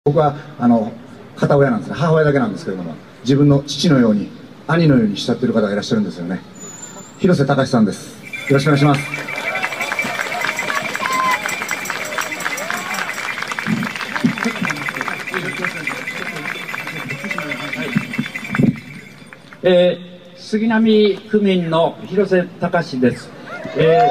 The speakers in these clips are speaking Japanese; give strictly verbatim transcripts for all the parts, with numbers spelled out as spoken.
僕はあの片親なんですね。母親だけなんですけれども、自分の父のように兄のように慕っている方がいらっしゃるんですよね。広瀬隆さんです。よろしくお願いします。 えー、杉並区民の広瀬隆です。え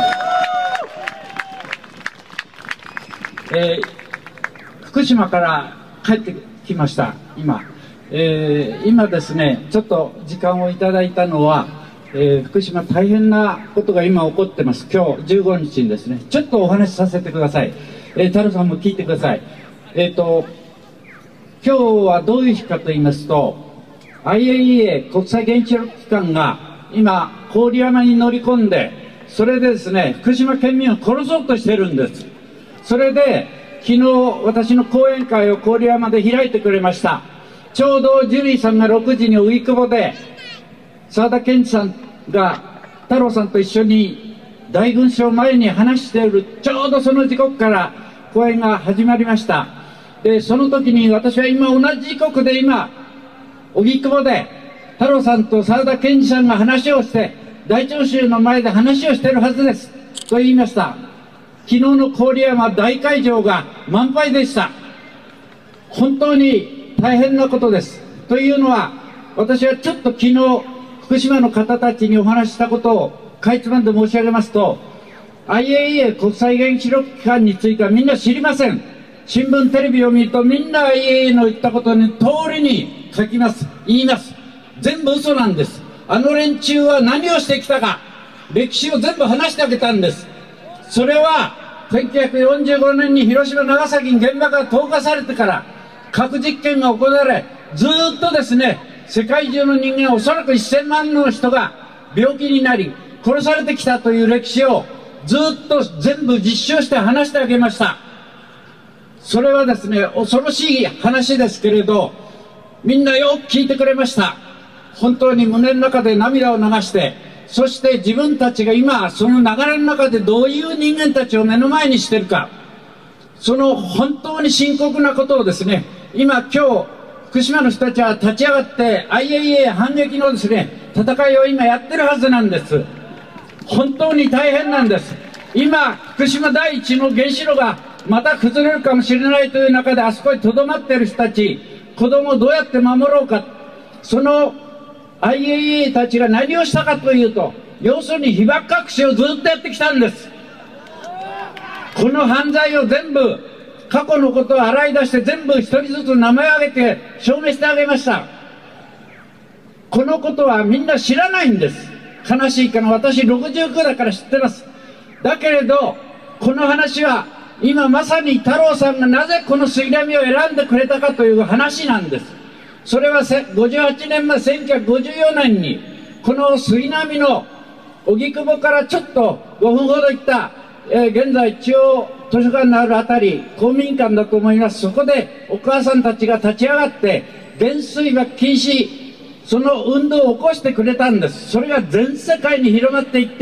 ーえー、福島から帰ってきました。今、えー、今ですね、ちょっと時間をいただいたのは、えー、福島大変なことが今起こってます。今日じゅうごにちにですね、ちょっとお話しさせてください。えー、太郎さんも聞いてください。えっと今日はどういう日かと言いますと、アイエーイーエー 国際原子力機関が今郡山に乗り込んで、それでですね、福島県民を殺そうとしてるんです。それで昨日私の講演会を郡山で開いてくれました。ちょうどジュリーさんがろくじに荻窪で沢田研二さんが太郎さんと一緒に大群衆前に話しているちょうどその時刻から講演が始まりました。でその時に私は今同じ時刻で今荻窪で太郎さんと沢田研二さんが話をして大聴衆の前で話をしているはずですと言いました。昨日の郡山大会場が満杯でした。本当に大変なことです。というのは、私はちょっと昨日福島の方たちにお話ししたことをかいつまんで申し上げますと、 アイエーイーエー 国際原子力機関についてはみんな知りません。新聞テレビを見るとみんな アイエーイーエー の言ったことの通りに書きます、言います。全部嘘なんです。あの連中は何をしてきたか、歴史を全部話してあげたんです。それはせんきゅうひゃくよんじゅうごねんに広島長崎に原爆が投下されてから核実験が行われ、ずーっとですね、世界中の人間、おそらくせんまんの人が病気になり殺されてきたという歴史をずーっと全部実証して話してあげました。それはですね、恐ろしい話ですけれど、みんなよく聞いてくれました。本当に胸の中で涙を流して、そして自分たちが今その流れの中でどういう人間たちを目の前にしているか、その本当に深刻なことをですね、今今日福島の人たちは立ち上がって アイエーイーエー 反撃のですね、戦いを今やってるはずなんです。本当に大変なんです。今福島第一の原子炉がまた崩れるかもしれないという中で、あそこにとどまっている人たち、子供をどうやって守ろうか、その アイエーイーエー たちが何をしたかというと、要するに被爆隠しをずっとやってきたんです。この犯罪を全部、過去のことを洗い出して全部一人ずつ名前を挙げて証明してあげました。このことはみんな知らないんです。悲しいかな、私ろくじゅうきゅうだから知ってます。だけれどこの話は今まさに太郎さんがなぜこの杉並を選んでくれたかという話なんです。それはごじゅうはちねんまえ、せんきゅうひゃくごじゅうよねんにこの杉並の荻窪からちょっとごふんほど行った、えー、現在中央図書館のあるあたり、公民館だと思います。そこでお母さんたちが立ち上がって原水爆禁止、その運動を起こしてくれたんです。それが全世界に広まっていって、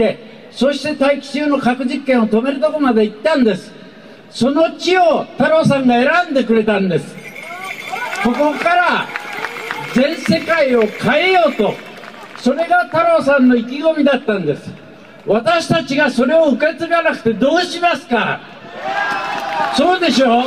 そして大気中の核実験を止めるところまで行ったんです。その地を太郎さんが選んでくれたんです。ここから全世界を変えようと、それが太郎さんの意気込みだったんです。私たちがそれを受け継がなくてどうしますか。そうでしょう。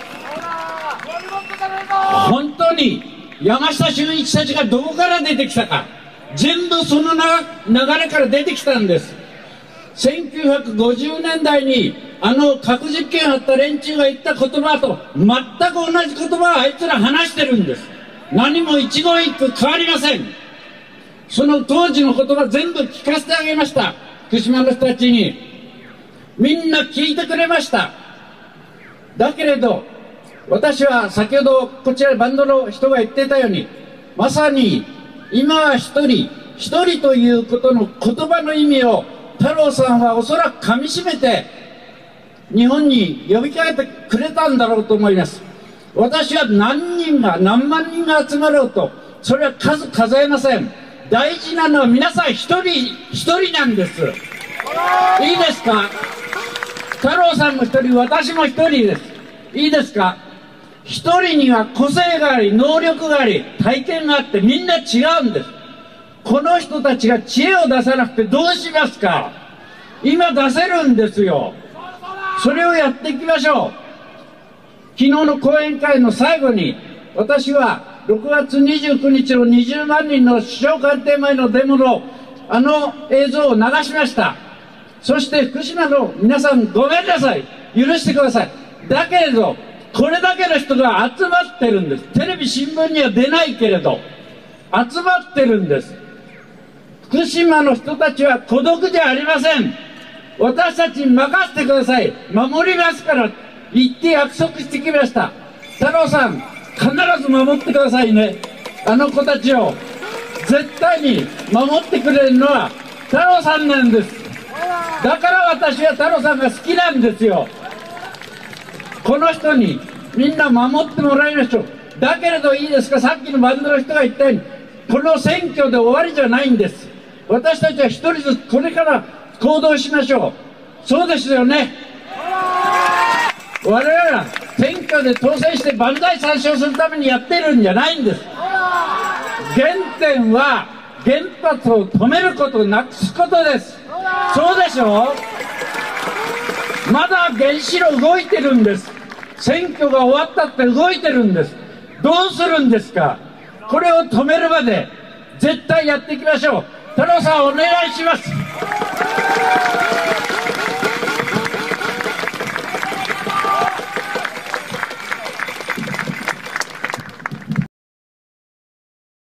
本当に山下俊一たちがどこから出てきたか、全部その流れから出てきたんです。せんきゅうひゃくごじゅうねんだいにあの核実験あった連中が言った言葉と全く同じ言葉をあいつら話してるんです。何も一言一句変わりません。その当時の言葉全部聞かせてあげました。福島の人たちにみんな聞いてくれました。だけれど私は先ほどこちらバンドの人が言ってたように、まさに今は一人一人ということの言葉の意味を太郎さんはおそらくかみしめて日本に呼びかけてくれたんだろうと思います。私は何人が何万人が集まろうとそれは数数えません。大事なのは皆さん一人一人なんです。いいですか。太郎さんも一人、私も一人です。いいですか。 一人には個性があり、能力があり、体験があって、みんな違うんです。この人たちが知恵を出さなくてどうしますか。今出せるんですよ。それをやっていきましょう。昨日の講演会の最後に、私はろくがつにじゅうくにちのにじゅうまんにんの首相官邸前のデモのあの映像を流しました。そして福島の皆さん、ごめんなさい。許してください。だけれど、これだけの人が集まってるんです。テレビ、新聞には出ないけれど、集まってるんです。福島の人たちは孤独じゃありません。私たちに任せてください。守りますから言って約束してきました。太郎さん、必ず守ってくださいね。あの子たちを絶対に守ってくれるのは太郎さんなんです。だから私は太郎さんが好きなんですよ。この人にみんな守ってもらいましょう。だけれどいいですか、さっきのバンドの人が言ったように、この選挙で終わりじゃないんです。私たちは一人ずつこれから行動しましょう。そうですよね。我々は選挙で当選して万歳三唱するためにやってるんじゃないんです。原点は原発を止めること、なくすことです。そうでしょう。まだ原子炉動いてるんです。選挙が終わったって動いてるんです。どうするんですか。これを止めるまで絶対やっていきましょう。太郎さん、お願いします。